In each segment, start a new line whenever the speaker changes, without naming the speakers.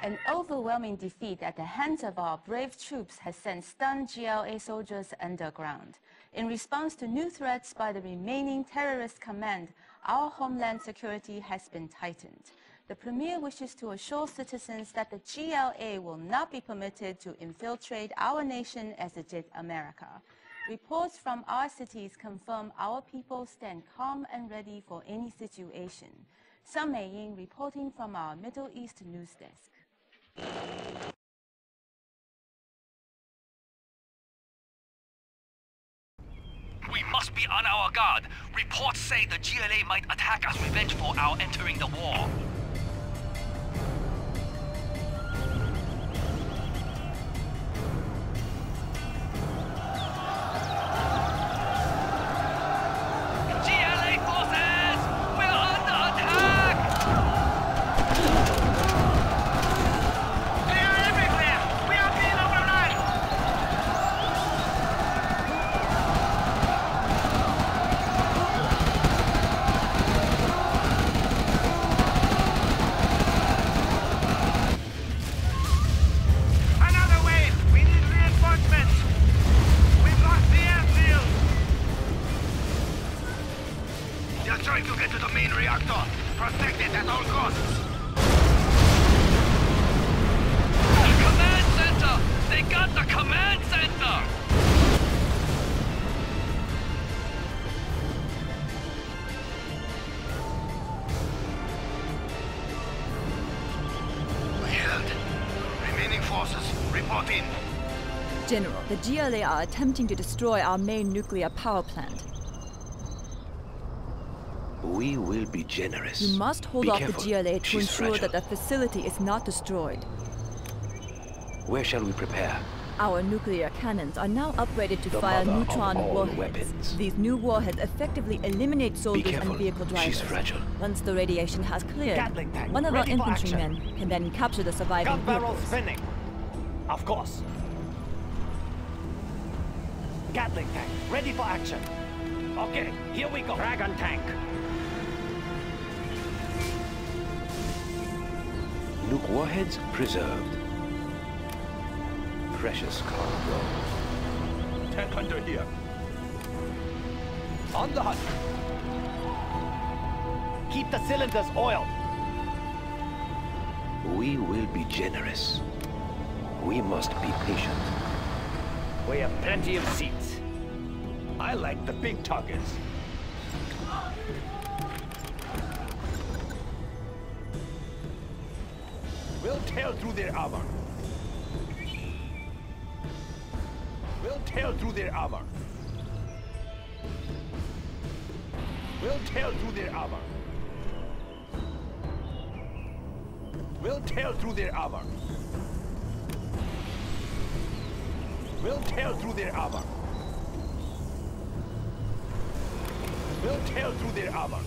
An overwhelming defeat at the hands of our brave troops has sent stunned GLA soldiers underground. In response to new threats by the remaining terrorist command, our homeland security has been tightened. The Premier wishes to assure citizens that the GLA will not be permitted to infiltrate our nation as it did America. Reports from our cities confirm our people stand calm and ready for any situation. Sun Meiying reporting from our Middle East news desk.
We must be on our guard. Reports say the GLA might attack as revenge for our entering the war. GLA forces! We're under attack! They are everywhere! We are being overrun! Another wave! We need reinforcements! We've lost the airfield! They're trying to get to the main reactor. Protect it at all costs. The command center! They got the command center! We held. Remaining forces, report in.
General, the GLA are attempting to destroy our main nuclear power plant.
We will be generous.
You must hold
Be
off
careful.
the GLA to
She's
ensure
fragile.
that the facility is not destroyed.
Where shall we prepare?
Our nuclear cannons are now upgraded to
The
fire
mother of
neutron
all
warheads.
weapons.
These new warheads effectively eliminate
Be
soldiers
careful.
and vehicle drivers.
She's fragile.
Once the radiation has cleared,
Gatling tank,
one of our
ready for action.
infantrymen can then capture the surviving
Gun barrel
vehicles.
spinning. Of course. Gatling tank, ready for action. Okay, here we go. Dragon tank.
Nuke warheads preserved. Precious cargo.
Tank hunter here. On the hunt. Keep the cylinders oiled.
We will be generous. We must be patient.
We have plenty of seats. I like the big targets. We'll tear through their armor. We'll tear through their armor. We'll tear through their armor. We'll tear through their armor. We'll tear through their armor. We'll tear through their armor.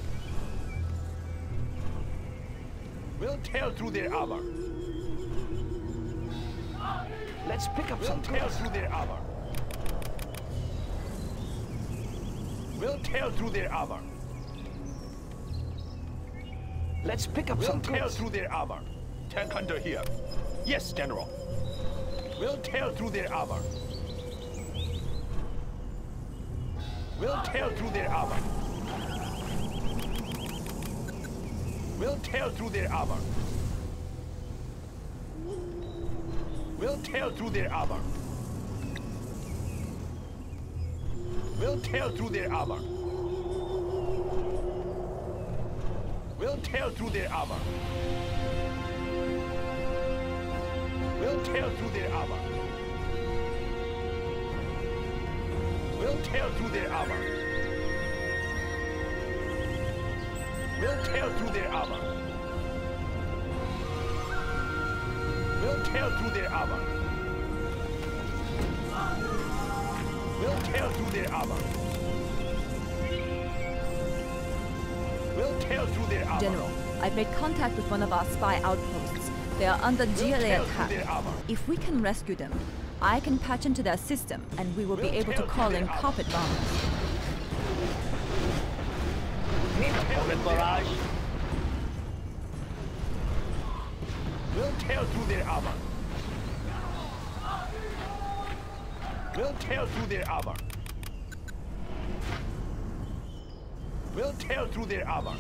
We'll tear through their armor.
Let's pick up some
We'll tear
goods.
through their armor. We'll tear through their armor.
Let's pick up
We'll
some
tear
goods.
through their armor. Tank hunter here. Yes, General. We'll tear through their armor. We'll tear through their armor. We'll tear through their armor. We'll tear through their armor. We'll tear through their armor. We'll tear through their armor. We'll tear through their armor. We'll tear through their armor. We'll tear through their armor. We'll tear through their armor. We'll tear through their armor. We'll tear through their armor.
General, I've made contact with one of our spy outposts. They are under GLA
tear
attack.
through their armor.
If we can rescue them, I can patch into their system and we will be
We'll
able to
tear
call
through
in
their armor.
carpet bombs.
Need a bullet barrage. We'll tear through their armor. We'll tear through their armor. We'll tear through their armor.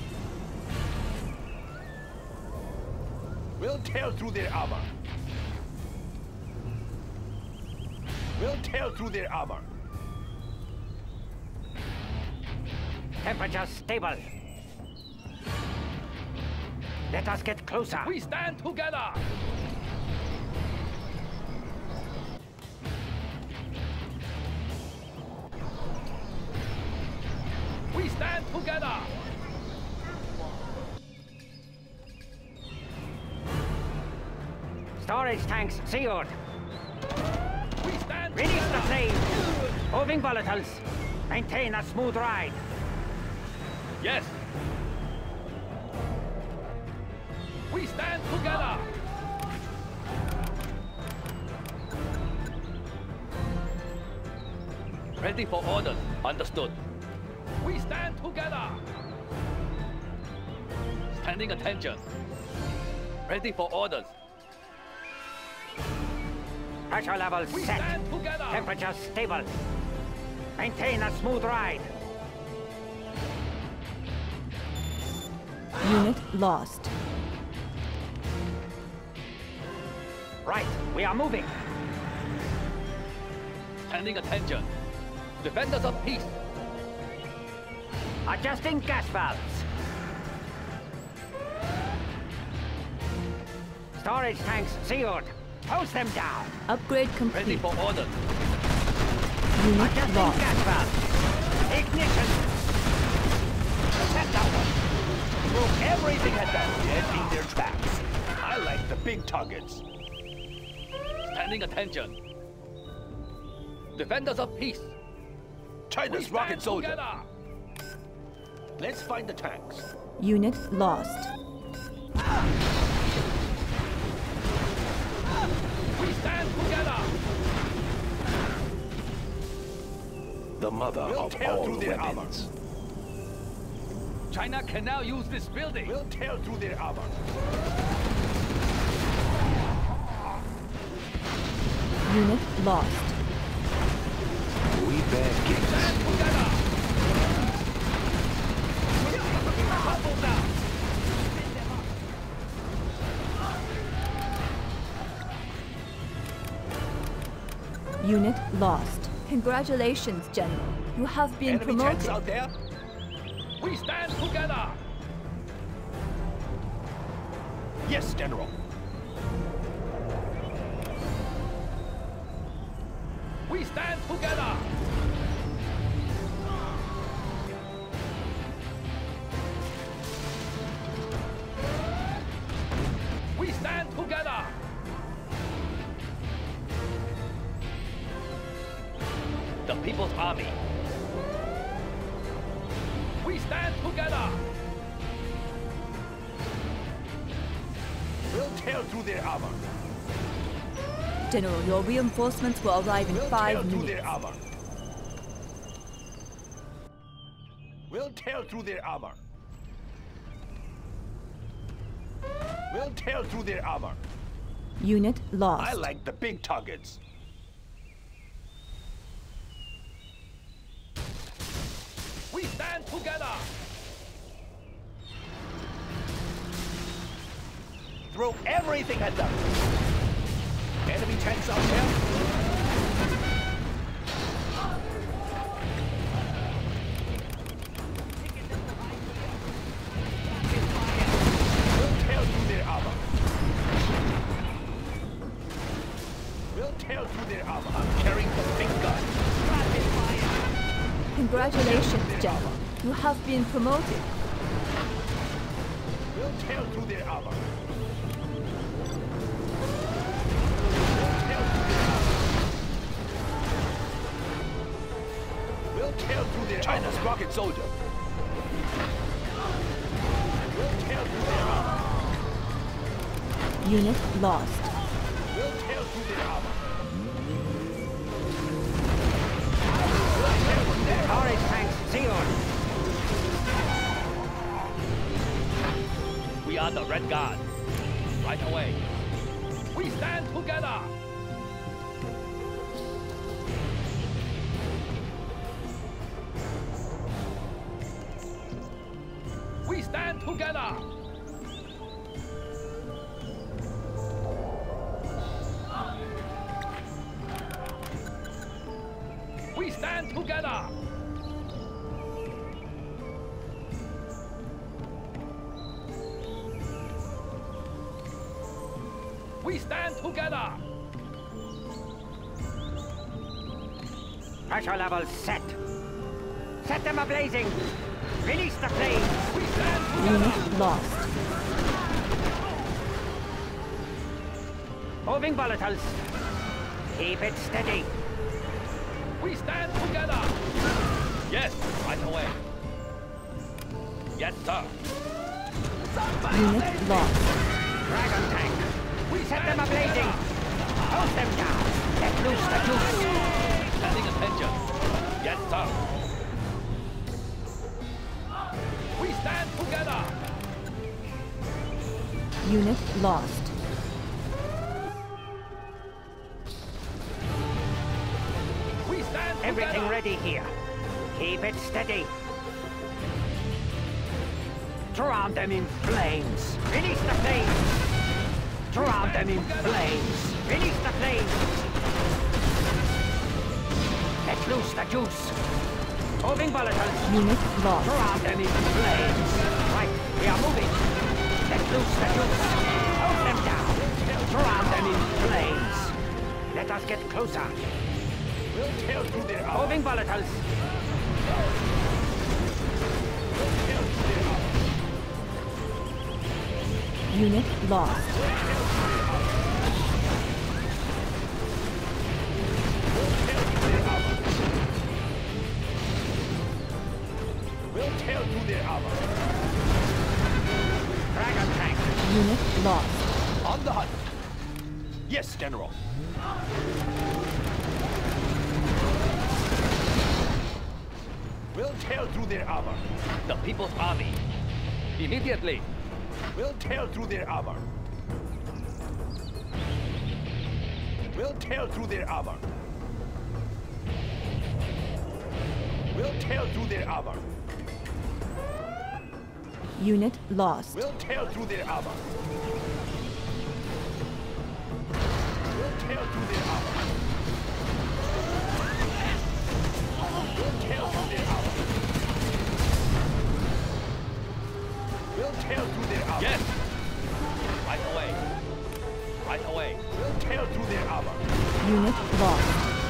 We'll tear through their armor. We'll tear through their armor.
Temperature stable. Let us get closer.
We stand together! We stand together!
Storage tanks sealed.
We stand
Release the
together!
flames. Moving volatiles. Maintain a smooth ride.
Yes! We stand together! Ready for orders. Understood. We stand together! Standing attention. Ready for orders.
Pressure levels
We
set.
stand together!
Temperature stable. Maintain a smooth ride.
Unit lost.
Right, we are moving.
Standing attention. Defenders of peace.
Adjusting gas valves. Storage tanks sealed. Close them down.
Upgrade
Ready
complete.
for orders.
Unit
Adjusting
lost.
gas valves. Ignition.
Set that one. Broke everything at them, dead in their tracks. I like the big targets.
Standing attention. Defenders of peace.
China's
We
rocket
stand
soldier.
together.
Let's find the tanks.
Unit lost.
We stand together.
The mother
We'll
of
tear
all
through their armor.
weapons.
China can now use this building.
We'll tear through their armor.
Unit lost.
We bear gifts.
Stand together. Crumble down.
Unit lost. Congratulations, General. You have been
Enemy tanks
promoted.
out there?
We stand together.
Yes, General.
We stand together. We stand together. The People's Army. We stand together.
We'll tear through their armor.
General, your reinforcements will arrive in
We'll
5
tear through
minutes.
their armor. We'll tear through their armor. We'll tear through their armor.
Unit lost.
I like the big targets.
We stand together.
Throw everything at them. Enemy tanks out there? We'll tear through their armor. We'll tear through their armor. I'm carrying the big gun.
Congratulations, General. You have been promoted.
We'll tear through their armor. We'll tear through their China's armor. Rocket soldier. We'll tear through their armor.
Unit lost.
We'll tear through their armor.
Storage tanks sealed.
We are the Red Guard. Right away.
We stand together! We stand together! We stand together! We stand together!
Pressure levels set. Set them ablazing. Release the flames.
We stand together!
Unit lost.
Moving volatiles. Keep it steady.
We stand together! Yes, right away. Yes, sir.
Unit lost.
Dragon tank. Set them ablazing. Hold them down. Let loose the juice.
Standing attention. Yes, sir. We stand together!
Unit lost.
We stand together!
Everything ready here. Keep it steady. Drown them in flames. Release the flames. Drown them in flames. Release the flames. Let loose the juice. Moving volatiles.
Unit lost.
Drown them in flames. Right, we are moving. Let loose the juice. Hold them down. Drown them in flames. Let us get closer.
We'll tear through their armor.
Moving volatiles.
We'll tear through their armor.
Unit lost.
We'll tear through their armor.
Dragon tank.
Unit lost.
On the hunt. Yes, General. We'll tear through their armor. The People's Army. Immediately. We'll tear through their armor. We'll tear through their armor. We'll tear through their armor.
Unit lost.
We'll tear through their armor. We'll tear through their armor. We'll tear through their armor. We'll tear through their armor. Yes! Right away. Right away. We'll tear through their armor.
Unit lost.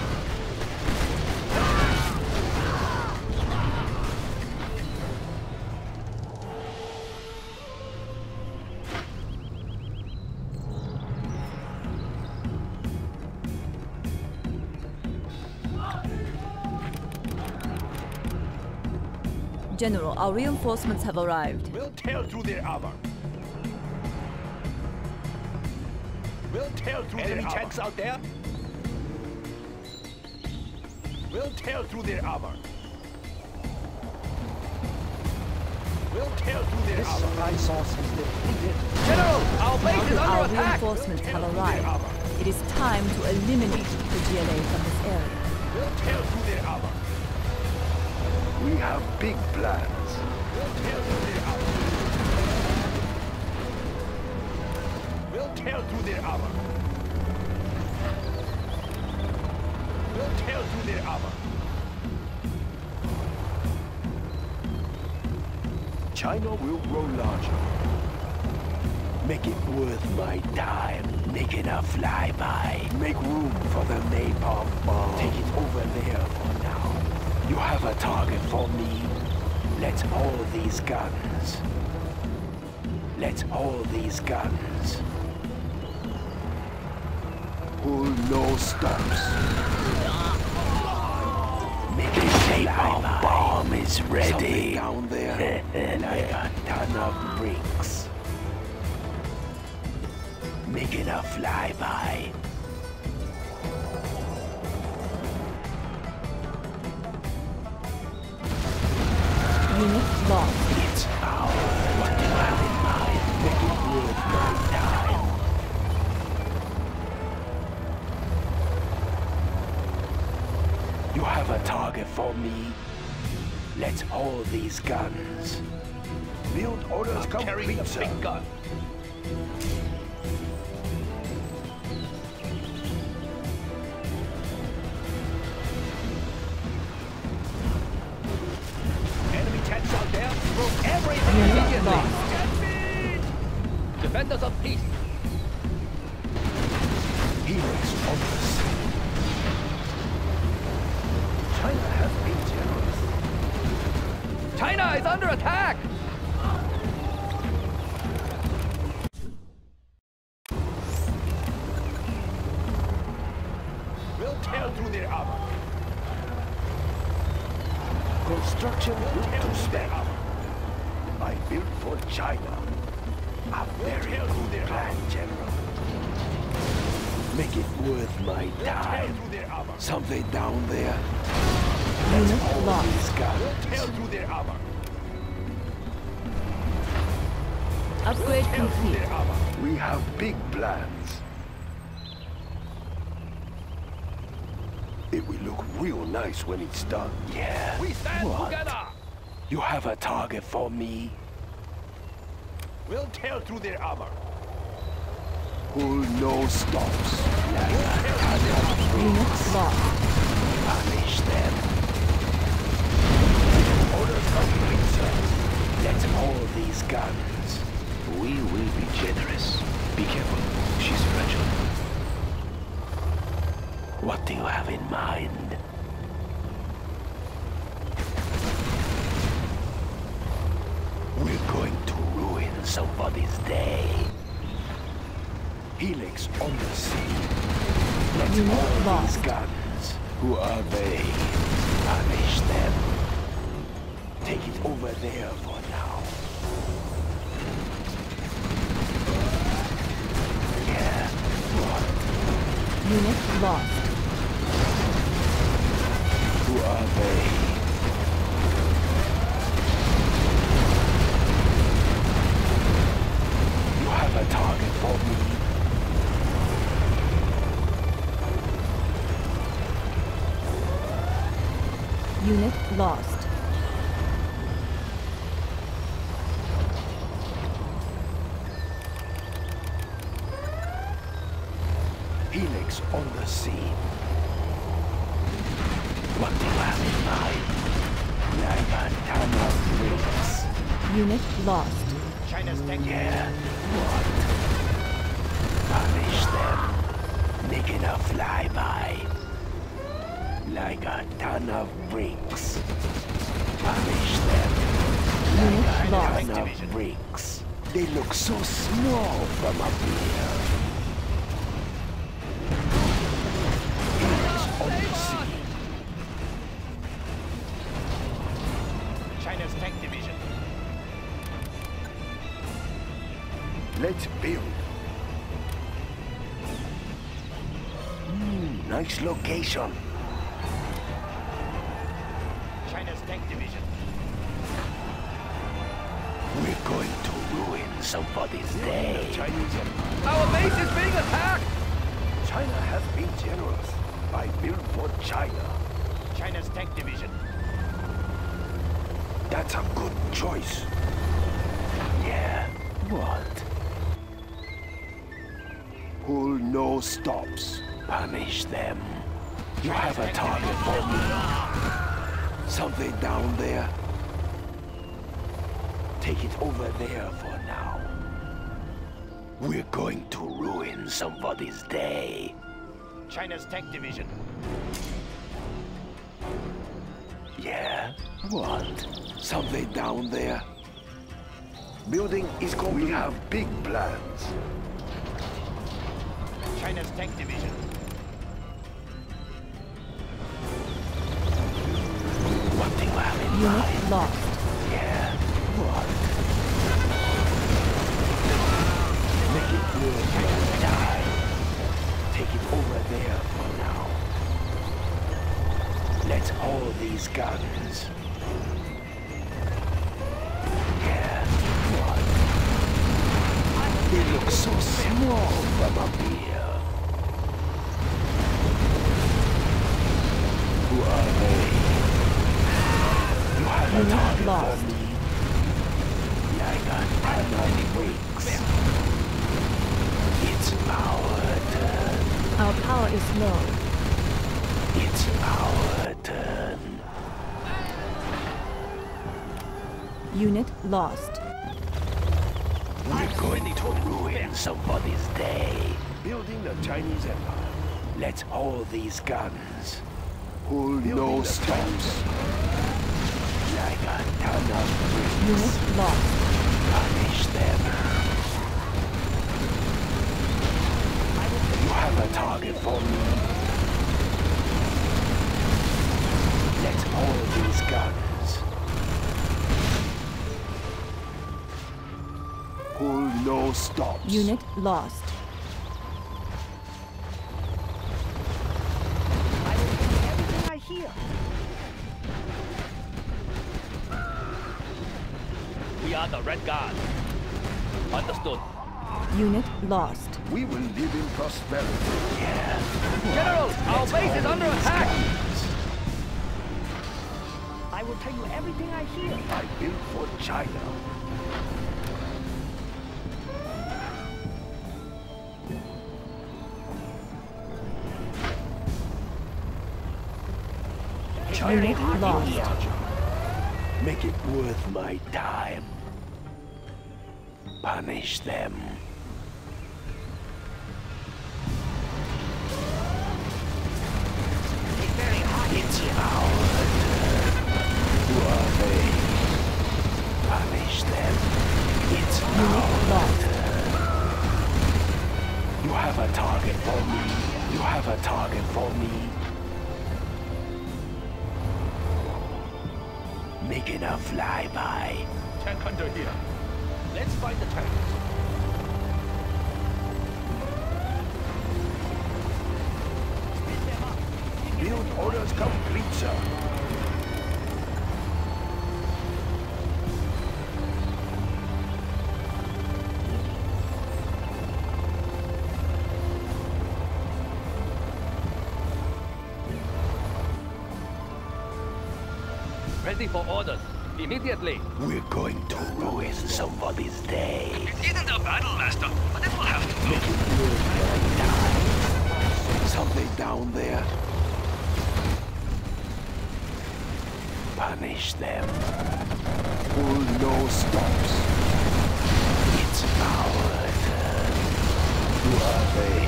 General, our reinforcements have arrived.
We'll tear through their armor. We'll tear through their armor. Enemy tanks out there? We'll tear through their armor. We'll tear through their armor.
Supply source is depleted.
General, our base
Now
is
that our
under attack.
reinforcements have
We'll tear through their
arrived,
armor.
it is time to eliminate the GLA from this area.
We'll tear through their armor.
We have big plans.
We'll tear through their armor. We'll tear through their armor. We'll tear through their armor.
China will grow larger. Make it worth my time. Make it a flyby. Make room for the napalm bomb. Take it over there for now. You have a target for me. Let's haul these guns. Let's haul these guns. Pull no stops. Make it napalm bomb is ready. Something down there, like a ton of bricks. Make it a flyby.
Unit lost.
It's ours. What do you have in mind? Make it worth my time. have a target for me? Let's hold these guns. Build orders
Carrying
complete,
the
sir.
big gun. Enemy tanks out there. Throw everything immediately. Defenders of peace.
Helix on the sea. China has been generous.
China is under attack! We'll tear through their armor.
Construction built to spec. I built for China. A very good plan, General. Make it worth my
Tear
time.
through their armor.
Something down there. Let's
Unit
hold
lost.
these guns.
Tear through their armor.
Upgrade
Tear through
complete.
their armor.
We have big plans. It will look real nice when it's done. Yeah.
We stand
What?
together.
You have a target for me?
We'll tear through their armor.
Pull no stops.
Unit lost.
Punish them. Orders complete, sir. Let's hold these guns. We will be generous. Be careful. She's fragile. What do you have in mind? We're going to ruin somebody's day. Helix on the sea. Let's
Unit
hold
lost.
these guns. Who are they? Punish them. Take it over there for now. Yeah. What?
Unit lost.
Who are they? You have a target for me.
Unit lost.
Helix on the scene. What do you have in mind? Like a ton of bricks.
Unit lost.
China's tank.
Yeah. What? Punish them. Making a flyby. Like a ton of bricks. Punish them.
Unit
Like a
lost.
ton of bricks. They look so small from up here. Helix on the sea.
China's tank division.
Let's build. Nice location.
China's tank division.
We're going to ruin somebody's day.
Chinese.
Our base is being attacked! China has been generous. I built for China.
China's tank division.
That's a good choice. Yeah. What? Pull no stops. Punish them. You have a target for me. Something down there. Take it over there for now. We're going to ruin somebody's day.
China's tank division.
Yeah? What? Something down there? Building is going. We have big plans.
China's tank division.
What do you have in
Unit
mind?
lost.
Yeah? What? Make it worth your time. Take it over there for now. Let's hold these guns. Yeah? What? They look so small from up here. Who are they? You have a
Unit
target
lost.
for me. Like a ton of wings. It's our turn.
Our power is low.
It's our turn.
Unit lost.
We're going to ruin somebody's day. Building the Chinese Empire. Let's hold these guns. Pull no stops. Like a ton of bricks.
Unit lost.
Punish them. You have a target for me. Let's hold these guns. Pull no stops.
Unit lost.
I will do everything I hear.
We are the Red Guard. Understood.
Unit lost.
We will live in prosperity. Yeah.
General, our base is under attack!
I will tell you everything I hear.
I built for China.
Unit lost.
Make it worth my time. Punish them.
It's very hot.
It's our turn. Who are they? Punish them. It's
Unit
our
lost.
turn. You have a target for me. You have a target for me. Making a flyby.
Tank hunter here. Let's find the tanks.
Build orders complete, sir.
Ready for orders. Immediately.
We're going to ruin somebody's day.
It isn't a battle, Master, but it will have to
Make
go.
it worth my time. Something down there. Punish them. Pull no stops. It's our turn. Who are they?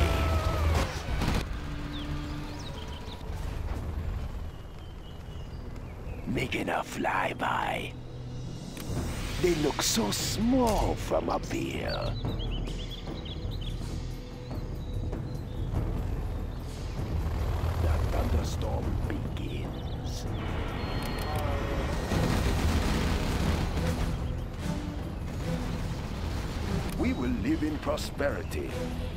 Making a flyby. They look so small from up here. The thunderstorm begins. We will live in prosperity.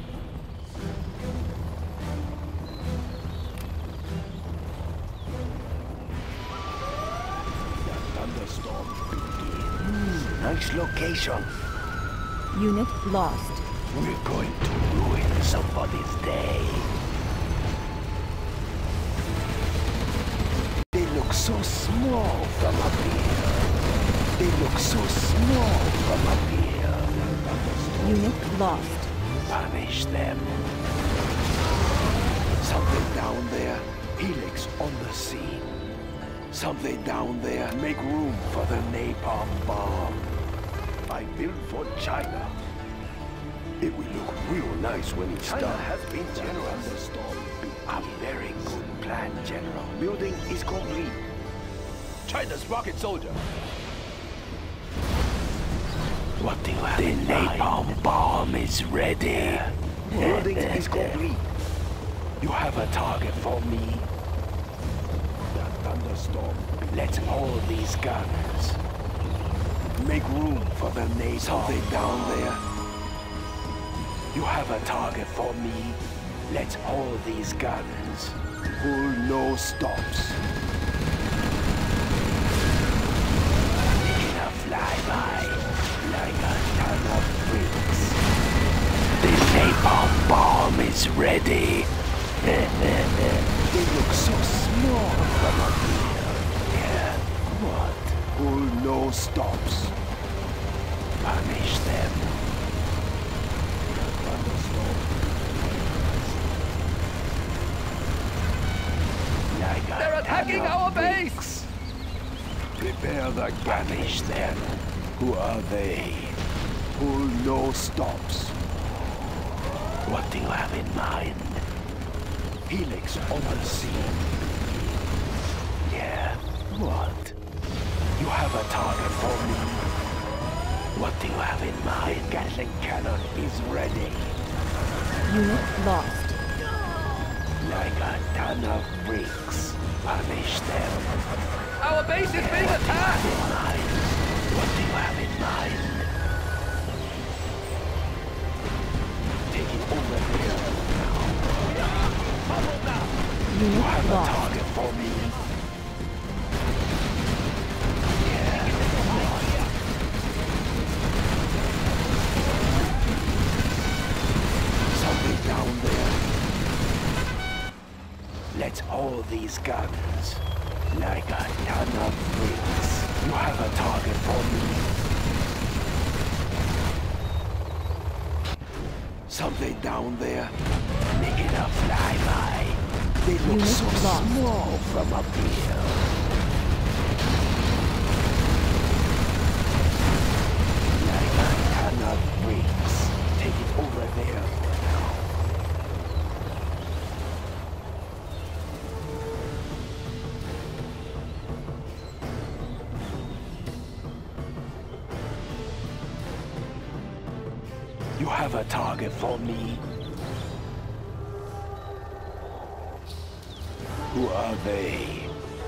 The thunderstorm begins. Nice location.
Unit lost.
We're going to ruin somebody's day. They look so small from up here. They look so small from up here.
Unit lost.
Punish them. Something down there. Helix on the scene. Something down there. Make room for the napalm bomb. I built for China. It will look real nice when it's done. China has been generous. A very good plan, General. Building is complete.
China's rocket soldier.
What do you have in mind? The napalm bomb is ready. Building is complete. You have a target for me. The thunderstorm. Let's hold these guns. Make room for the napalm. Something down there. You have a target for me. Let's hold these guns. Pull no stops. Making a flyby. Like a ton of bricks. The napalm bomb is ready. They look so small. small from up here. Yeah, what? Pull no stops. Punish them.
They're attacking our base!
Prepare the punish them. Who are they? Pull no stops. What do you have in mind? Helix on the scene. Yeah, what? You have a target for me. What do you have in mind? The Gatling cannon is ready.
Unit lost.
Like a ton of bricks. Punish them.
Our base is being attacked!
In mind. What do you have in mind? Take it over here. You
Unit
have a
lost.
target for me. Something down there. Let's hold these guns. Like a ton of bricks. You have a target for me. Something down there. Make it a flyby. They look
Unit
so
lost.
small from up here. Like a ton of bricks. Take it over there for now. You have a target for me. Who are they?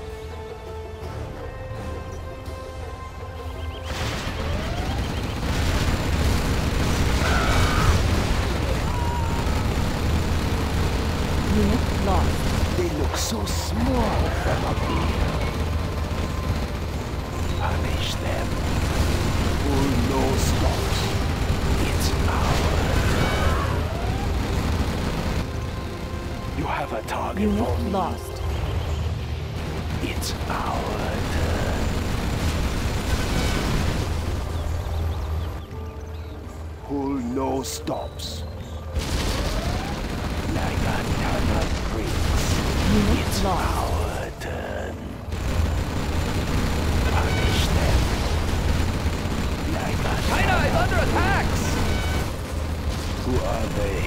Unit lost.
They look so small from up here. Punish them. Pull no stops. It's our turn. You have a target for
Unit
me.
lost.
It's our turn. Pull no stops. Like a ton of bricks.
Unit
It's
lost.
our turn. Punish them. Like a
China is under attack!
Who are they?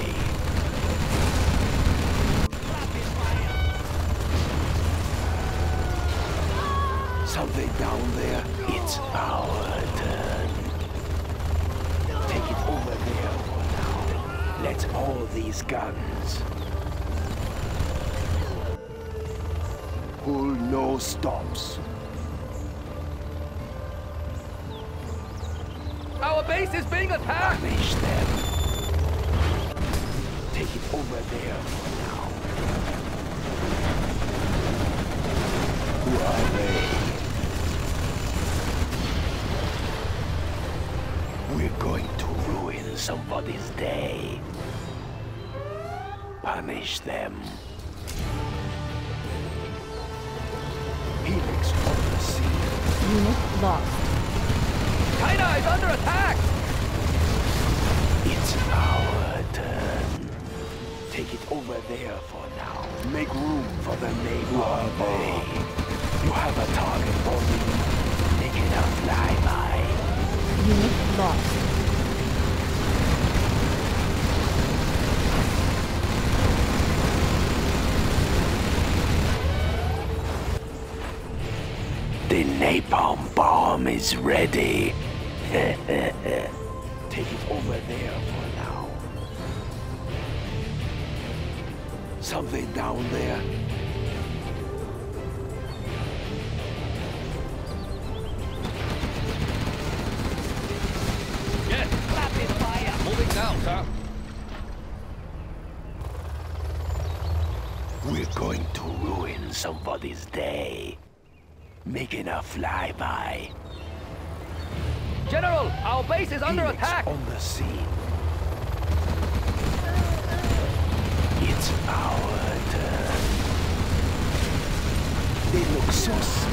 Something down there. It's our turn. Take it over there for now. Let's hold these guns. Pull no stops.
Our base is being attacked!
Punish them. Take it over there for now. Who are they? We're going to ruin somebody's day. Punish them. Helix on the scene.
Unit lost.
China is under attack!
It's our turn. Take it over there for now. Make room for the neighbor. You have a target for me. Make it a flyby.
Unit lost.
The napalm bomb is ready. Take it over there for now. Something down there.
Yes, rapid fire! Moving now, sir.
We're going to ruin somebody's day. Making a flyby.
General, our base is under
Helix
attack!
on the scene. It's our turn.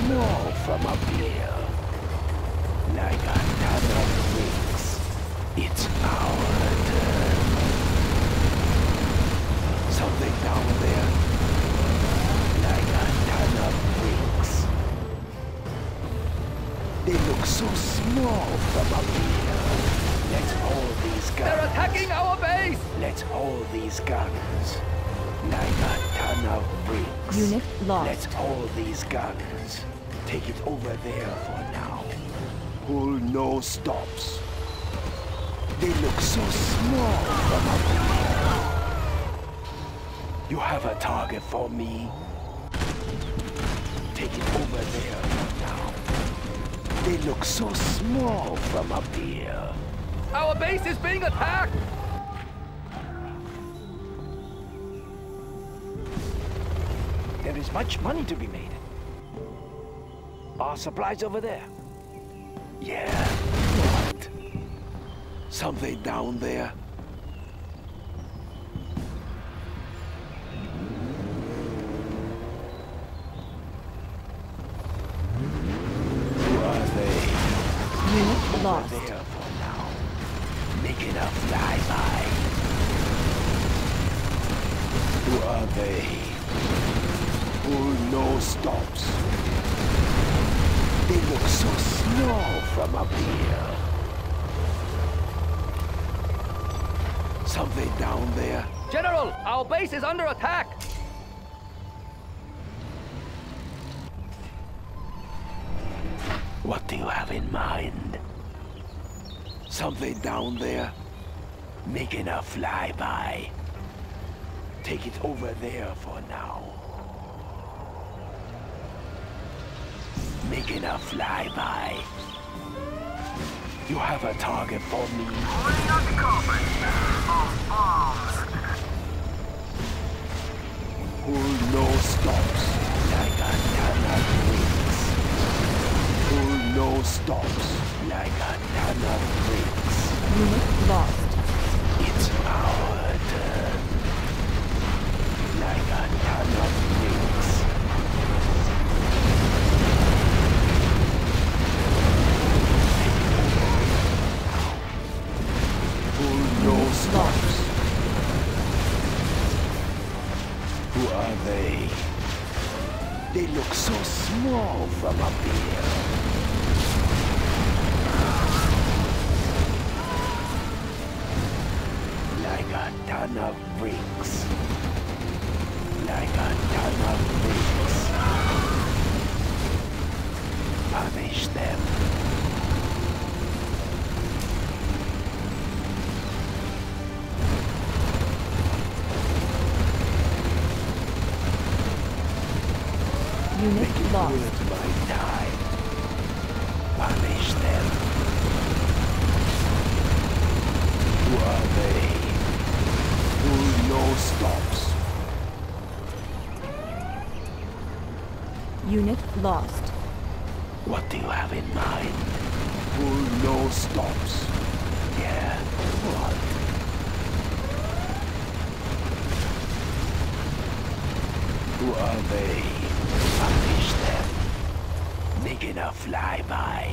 small from up here. Like a ton of bricks. It's our turn. Something down there. Like a ton of bricks. They look so small from up here. Let's hold these guns.
They're attacking our base!
Let's hold these guns. Like a ton of bricks.
Unit lost.
Let's hold these guns. Take it over there for now. Pull no stops. They look so small from up here. You have a target for me. Take it over there for now. They look so small from up here.
Our base is being attacked! There is much money to be made. Our supplies over there.
Yeah, what? Something down there? Who are they?
Unit
Over
lost.
there for now. Making a flyby. Who are they? Pull no stops. They look so small from up here. Something down there?
General, our base is under attack!
What do you have in mind? Something down there? Making a flyby. Take it over there for now. Making a flyby. You have a target for me. Pull no stops. Like a ton of bricks. Pull no stops. Like a ton of bricks.
Unit lost.
It's our turn. Like a ton of bricks. Pull no stops. Who are they? They look so small from up here. Like a ton of bricks. Like a ton of bricks. Punish them.
Unit
Make it
lost.
worth my time. Punish them. Who are they? Pull no stops.
Unit lost.
What do you have in mind? Pull no stops. Yeah, what? Who are they? Punish them. Making a flyby.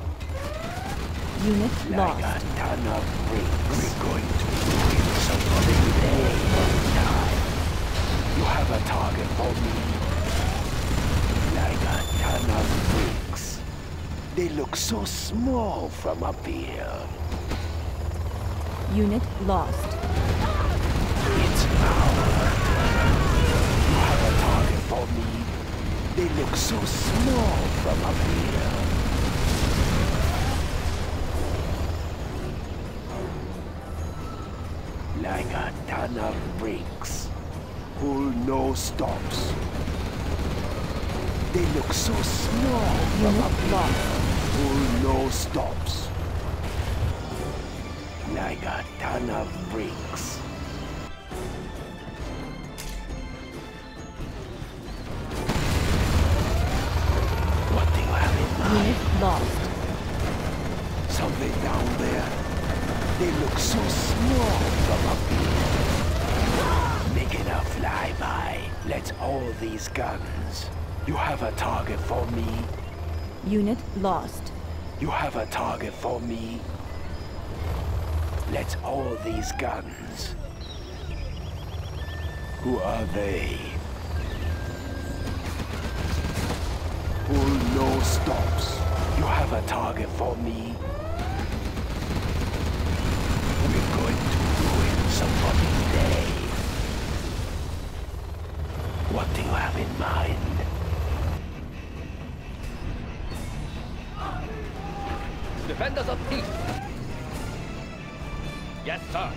Unit
Like
lost.
a ton of bricks. We're going to ruin somebody today one time. You have a target for me. Like a ton of bricks. They look so small from up here.
Unit lost.
It's our turn. You have a target for me. They look so small from up here. Like a ton of bricks. Pull no stops. They look so small from
Unit
up here.
lost.
Pull no stops. Like a ton of bricks. What do you have in mind?
Unit lost.
Something down there? They look so small from up here. Making a flyby. Let's hold these guns. You have a target for me?
Unit lost.
You have a target for me? Let's hold these guns. Who are they? Pull no stops. You have a target for me? We're going to ruin somebody's day. What do you have in mind?
Defenders of peace. Yes, sir.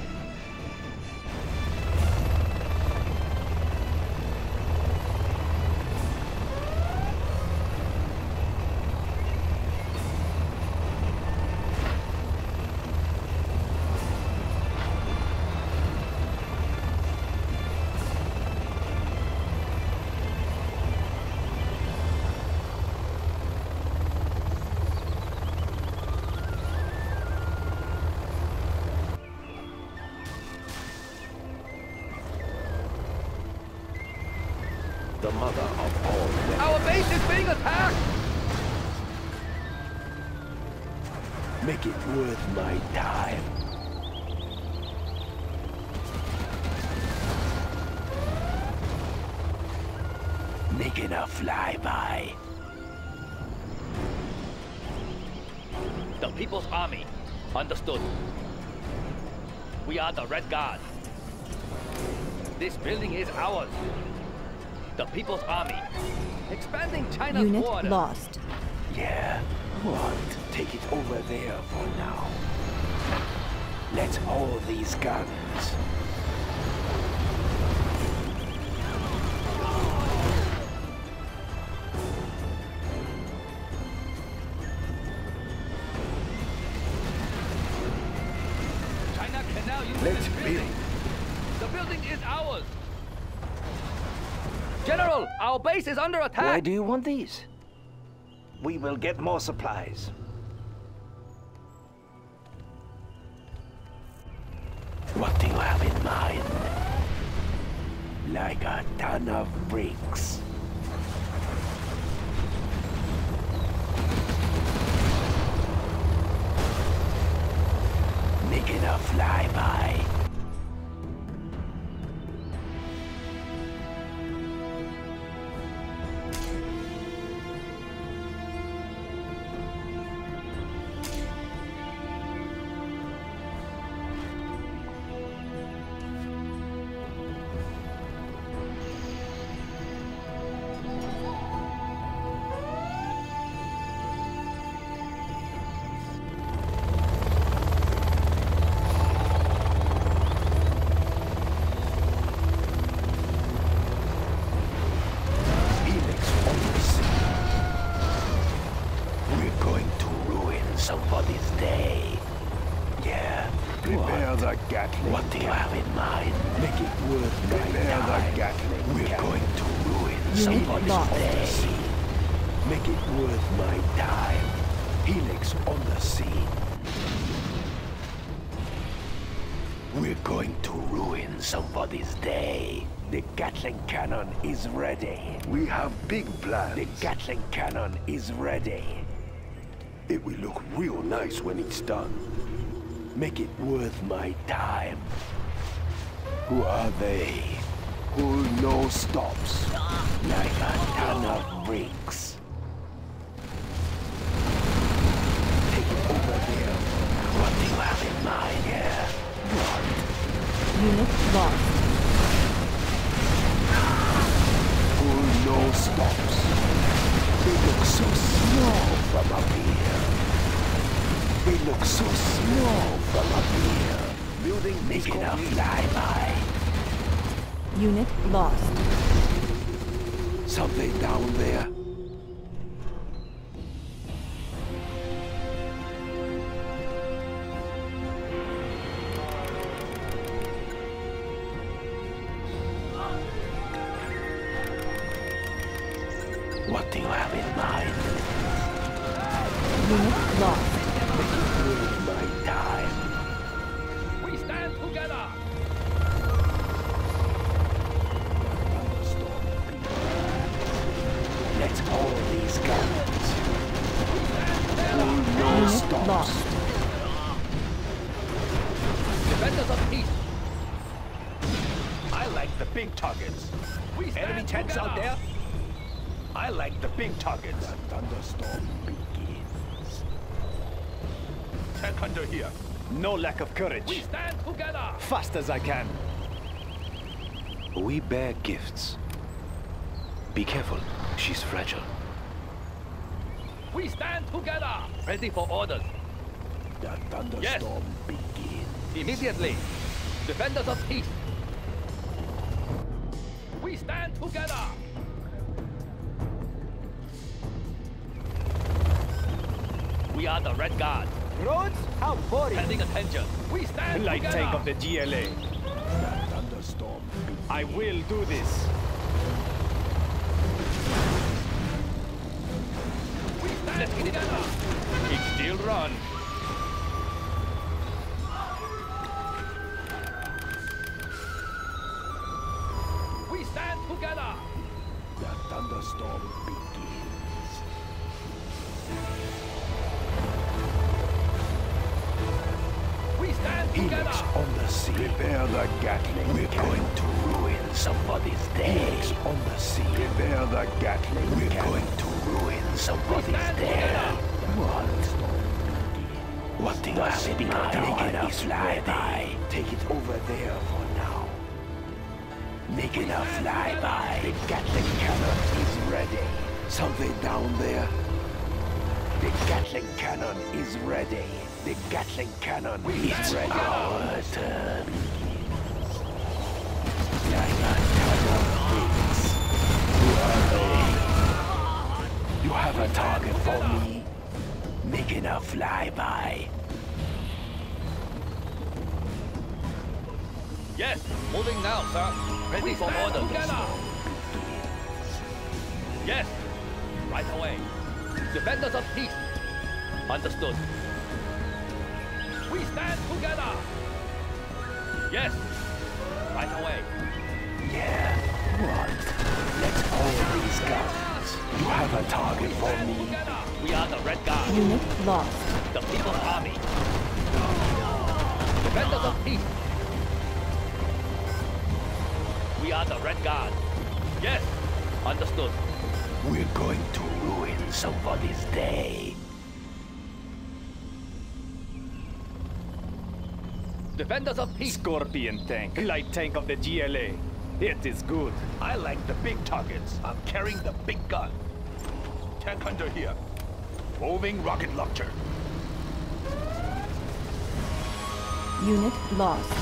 The mother of all weapons.
Our base is being attacked!
Make it worth my time. Making a flyby.
The People's Army. Understood. We are the Red Guard. This building is ours. The People's Army. Expanding China's
Unit
border.
lost.
Yeah, what? Take it over there for now. Let's hold these guns.
China can now use
Let's
this building.
build.
The building is ours. General, our base is under attack.
Why do you want these? We will get more supplies.
What do you have in mind? Like a ton of bricks. Making a flyby. Somebody's day. Yeah.
Prepare the Gatling.
What do you have in mind? Make it worth my
Prepare the
time.
Gatling.
We're
cannon.
going to ruin
Unit
somebody's
lost.
day. Make it worth my time. Helix on the scene. We're going to ruin somebody's day. The Gatling cannon is ready.
We have big plans.
The Gatling cannon is ready.
It will look real nice when it's done.
Make it worth my time. Who are they?
Pull no stops.
Like a ton of bricks. Take it over there. What do you have in mind here? What?
Unit lost.
Pull no stops. They look so small from up here. They look so small from up here.
Building
Making a flyby.
Unit lost.
Something down there? What do you have in mind?
Unit lost.
Make it worth my time.
We stand together.
Let's
like the big targets. Enemy tanks out there? I like the big targets.
The thunderstorm begins.
Tank hunter here.
No lack of courage.
We stand together.
Fast as I can.
We bear gifts. Be careful. She's fragile.
We stand together. Ready for orders.
The thunderstorm begins.
Immediately. Defenders of peace. We stand together. We are the Red Guard.
Roads? How boring.
Paying attention. We stand
Light
together.
tank of the GLA.
The thunderstorm begins.
I will do this.
We stand together.
Keep still run.
We stand together.
The thunderstorm begins.
We stand together.
Helix on the sea. Prepare the Gatling. We're going to ruin somebody's day. Helix on the sea. Prepare the Gatling. We're going to ruin somebody's day. What do I see? Make it fly by. Take it over there for now. Make it a flyby. The Gatling cannon is ready. Something down there. The Gatling cannon is ready. The Gatling cannon is ready. Our turn. Like a ton of pigs. Who are they? You have a target for me. Making a flyby.
Yes, moving now, sir. Ready for orders. Yes, right away. Defenders of peace. Understood. We stand together. Yes, right away.
Yeah, what? Let's hold these guns. You have a target for me.
We are the Red Guard,
Unit lost.
the People's Army. Defenders of peace. We are the Red Guard. Yes, understood.
We're going to ruin somebody's day.
Defenders of peace.
Scorpion tank. Light tank of the GLA. It is good.
I like the big targets. I'm carrying the big gun. Tank hunter here. Moving rocket launcher.
Unit lost.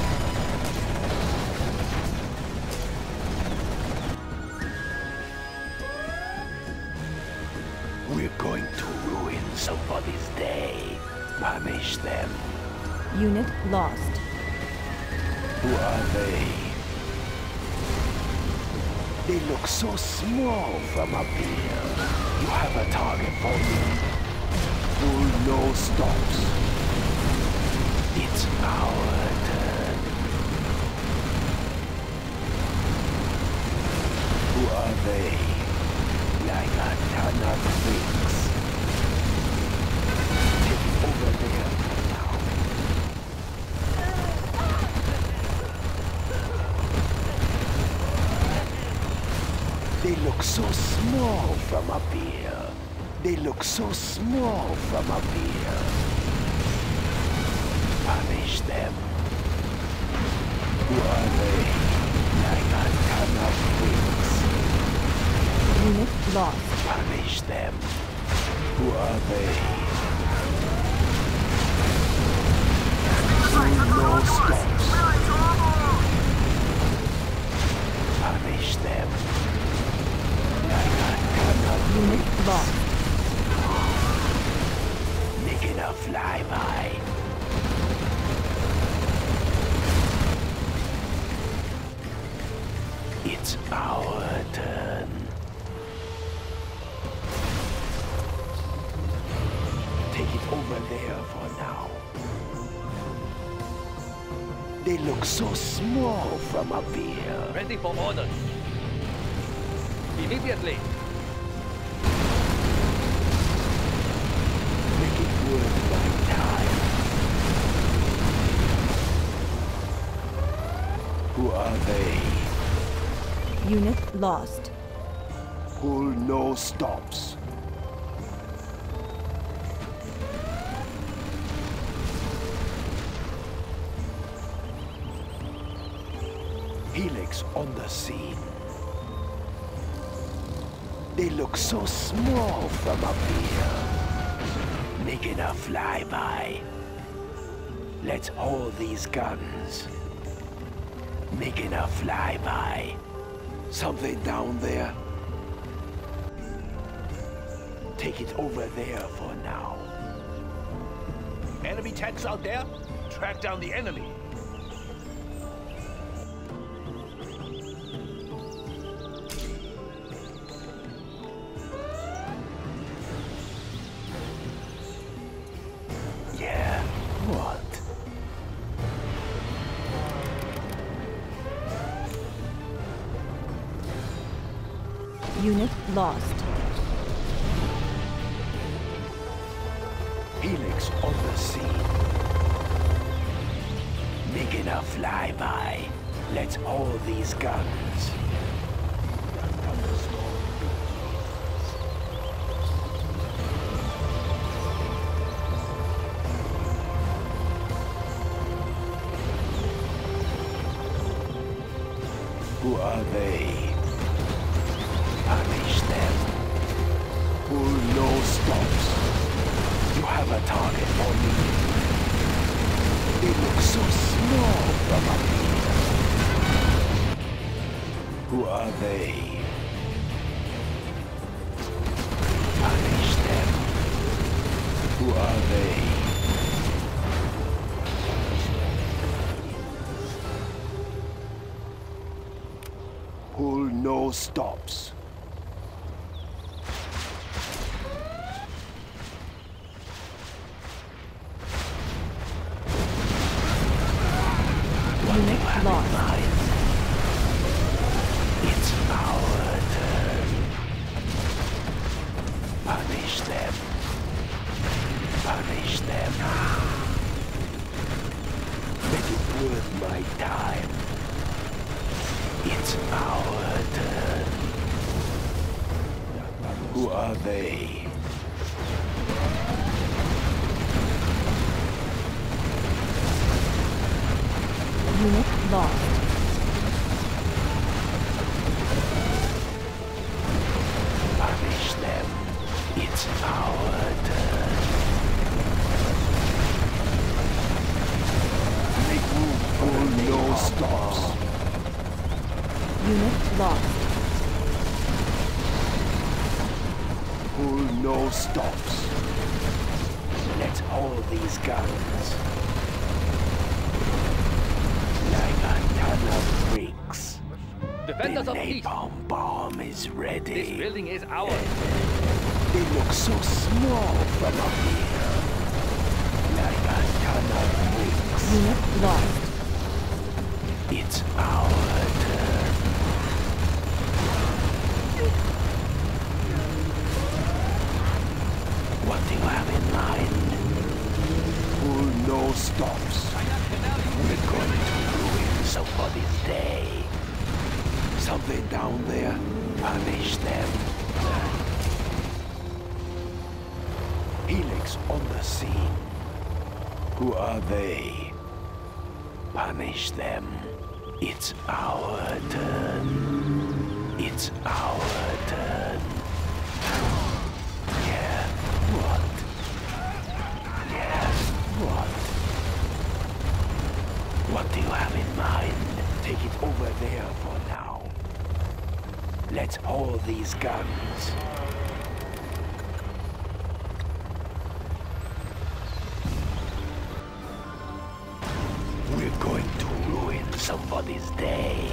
We're going to ruin somebody's day. Punish them.
Unit lost.
Who are they? They look so small from up here. You have a target for me. Full no stops. It's our turn. Who are they? Like a ton of things. Take it over there now. They look so small from up here. They look so small from up here. Punish them. Who are they? Like a ton of things.
Unit lost.
Punish them. Who are they? No stops. Punish them. Like a ton of
Unit lost.
making a flyby. It's our turn. Take it over there for now. They look so small from up here.
Ready for orders. Immediately.
Make it worth my time. Who are they?
Unit lost.
Pull no stops. Helix on the scene. They look so small from up here. Making a flyby. Let's hold these guns. Making a flyby. Something down there? Take it over there for now.
Enemy tanks out there? Track down the enemy.
Yeah, what?
Unit lost.
Helix on the scene. Making a flyby. Let's hold these guns. Who are they? Punish them. Pull no stops. You have a target for me. They look so small from up here. Who are they? Punish them. Who are they? Pull no stops.
Unit lost.
It's our turn. Punish them. Punish them. Make it worth my time. It's our turn. Who are they?
Unit lost.
Punish them. It's our turn. Make room for no stops.
Unit lost.
Pull no stops. Let's hold these guns. Like a ton of bricks.
Defenders
The
of peace.
napalm bomb is ready.
This building is ours.
They look so small from up here. Like a ton of bricks.
Unit lost.
It's our turn. What do you have in mind? Pull no stops. We're going to ruin somebody's day. Something down there? Punish them. Helix on the scene. Who are they? Punish them. It's our turn. It's our turn. Yeah, what? Yes, what? What do you have in mind? Take it over there for now. Let's hold these guns. We're going to ruin somebody's day.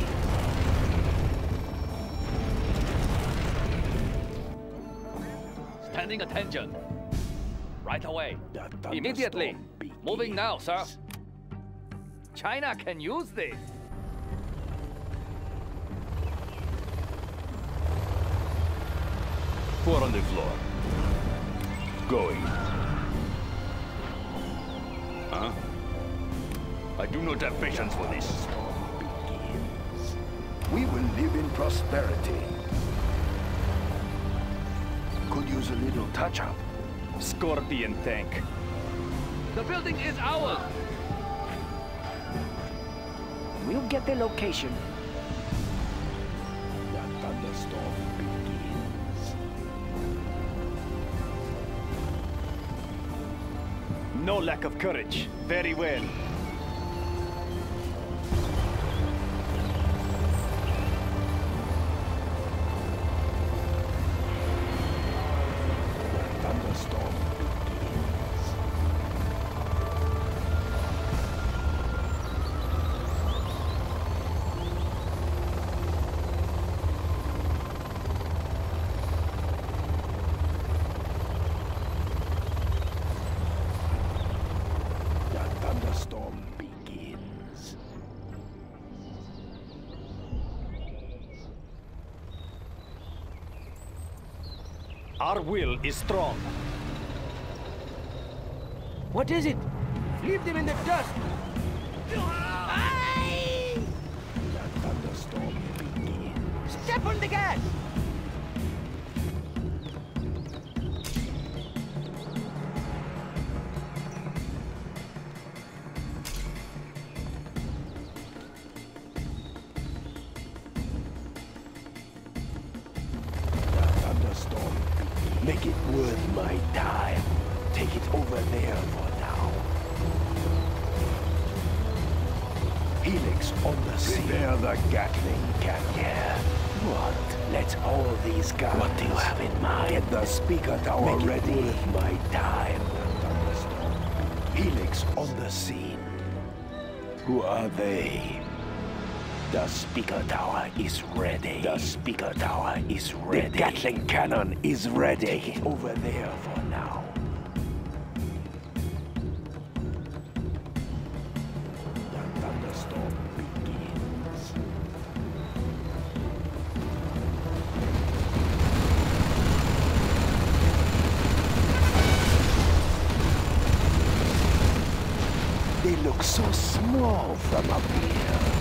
Standing attention. Right away.
The thunderstorm
Immediately.
begins.
Moving now, sir. China can use this.
Four on the floor. Going. Huh? I do not have patience for this.
in prosperity. Could use a little touch-up.
Scorpion tank.
The building is ours!
We'll get the location.
The thunderstorm begins.
No lack of courage. Very well.
Thunderstorm begins. The thunderstorm begins.
Our will is strong.
What is it? Leave them in the dust.
The thunderstorm begins.
Step on the gas.
The thunderstorm begins. Make it worth my time. Take it over there for now. Helix on the scene. Prepare the Gatling cannon. Yeah. What? Let's haul these guys. What do you have in mind? Get the speaker tower ready. Make it worth my time. Thunderstorm. Helix on the scene. Who are they? The speaker tower is ready. The speaker tower is ready. The Gatling cannon is ready. Take it over there for now. The thunderstorm begins. They look so small from up here.